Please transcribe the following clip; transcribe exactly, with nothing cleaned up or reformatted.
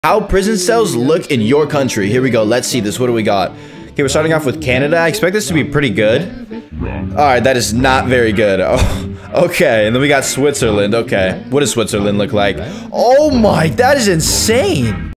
How prison cells look in your country. Here we go. Let's see this. What do we got? Okay, we're starting off with Canada. I expect this to be pretty good. All right, that is not very good. Oh, okay, and then we got Switzerland. Okay, what does Switzerland look like? Oh my, that is insane.